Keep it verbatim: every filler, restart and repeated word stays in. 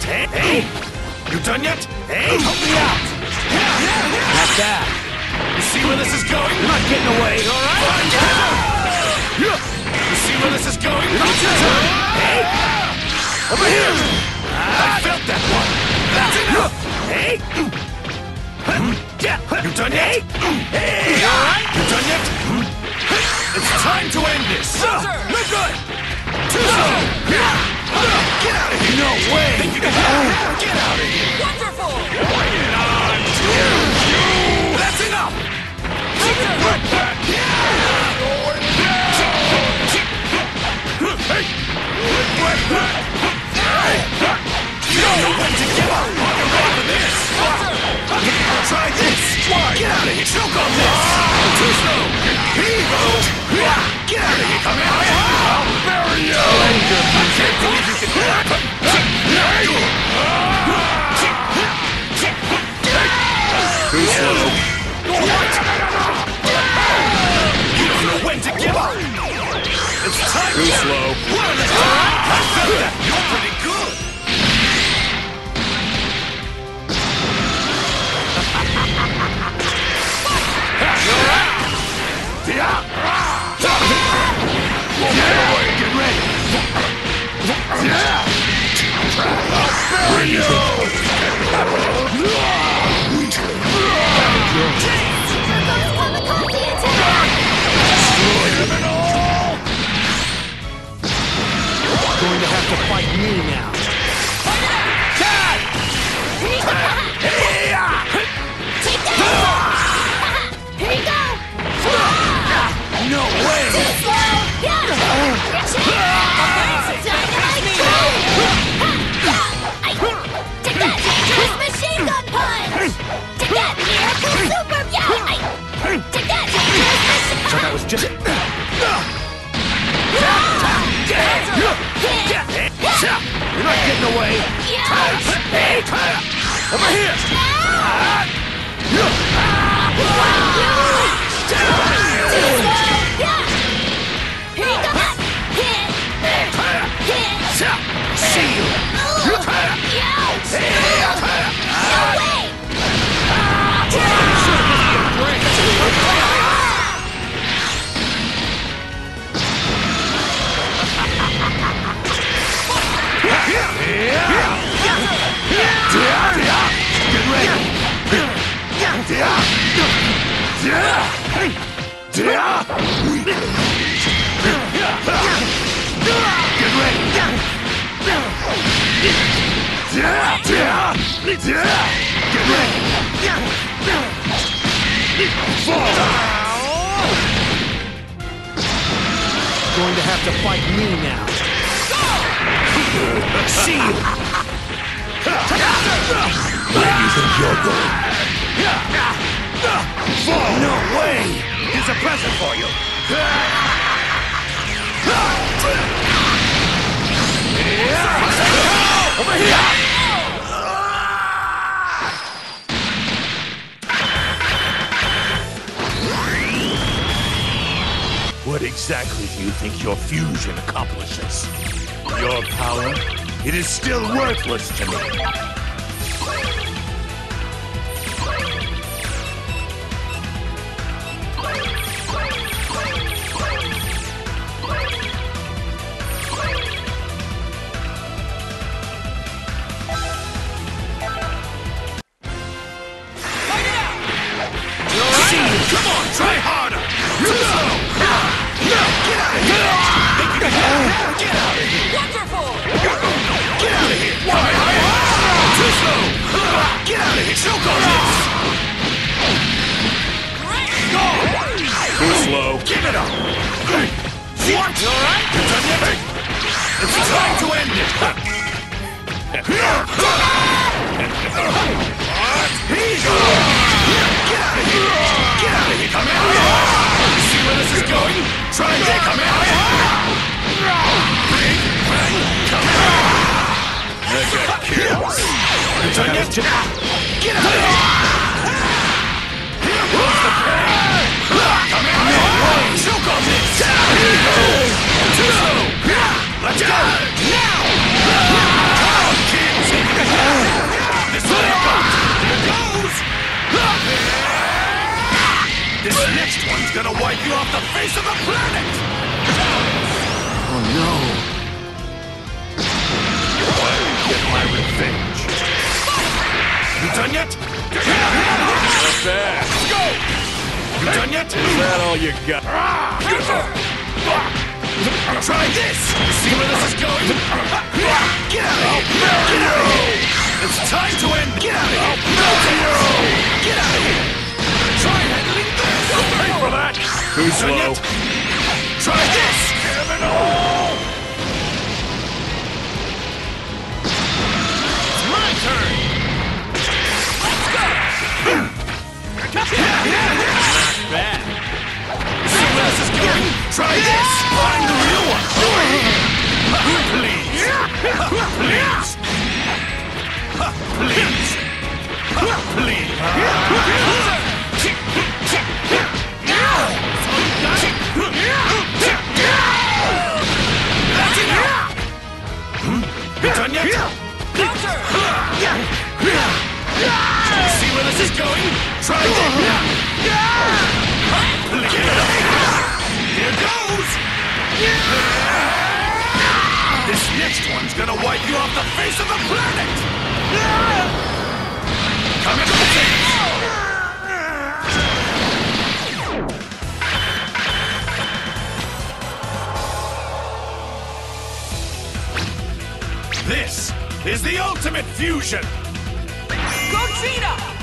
Hey, hey! You done yet? Hey! Help me out! Not that. You see where this is going? You're not getting away, all right? You see where this is going? Not your turn! Hey! Over here! I felt that one! That's enough! Hey! You done yet? Hey! All right? You done yet? It's time to end this! No good! Too slow! Get out of here! No way! Think you can get out of here! Wonderful! Bring it on! You! That's enough! Right back! Hey! Right back! You don't know when to give up! You're ready for this! Try this! Get out of here! Choke on this! Too slow! Here you go! Get out of here! Come out! I'll bury you! I can't believe you can... Too slow. What? You don't know when to give up! It's time! Too slow. What is that? I felt that! You're pretty good! You're out! Yeah! Get ready! Yeah! I'll bury you! Destroy them all! You're going to have to fight me now. Dad! Take that! Here you go! No way! Too slow! Yeah! Take that dangerous machine gun punch! Take that miracle super... Yeah! Take that dangerous machine... So that was just... You're not getting away! Hey! Over here! See you! No way! Get ready! Get ready! Get ready! Fall! Going to have to fight me now. See you! Ladies and gentlemen. Fall! No way! Here's a present for you! Over here! What exactly do you think your fusion accomplishes? Your power? It is still worthless to me. Come on, try harder! Too slow! Get out of here! Think you can get out of here! Wonderful! Get out of here! Why? Too slow! Get out of here! Choke on this! Go! Too slow! Give it up! What? You alright? You done yet? It's time to end it! What? Get out of here! Get out of here! Come out! You see where this is going? Try and get come out! Big bang! Come out! Mega kills! You done yet? Get out of here! Here goes the pain! Come out! No way! Choke on this! Here you go! Too slow! Let's go! Now! Come on, kids! You done yet? Is that all you got? Try this! See where this is going? Get out of here! Get out of here! It's time to end! Get out of here! Get out of here! Try handling this! I'll pay for that! Too slow. Try this! Give it all! It's my turn! Let's go! Not bad. See where this is going? Try this! I'm the real one! Please! Please! Please! Please! That's enough! You done yet? Counter! See where this is going? Try this! Here goes! This next one's gonna wipe you off the face of the planet! Come here, This is the ultimate fusion! Gogeta!